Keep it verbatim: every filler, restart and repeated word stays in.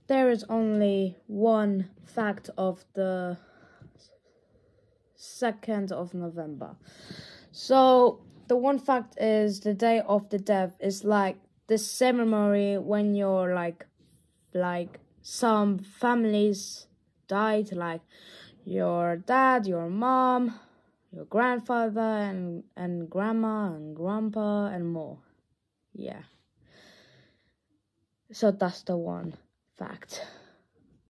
there is only one fact of the second of November. So the one fact is the day of the death is like the ceremony when you're like, like some families died, like your dad, your mom, your grandfather, and, and grandma, and grandpa, and more. Yeah. So that's the one fact.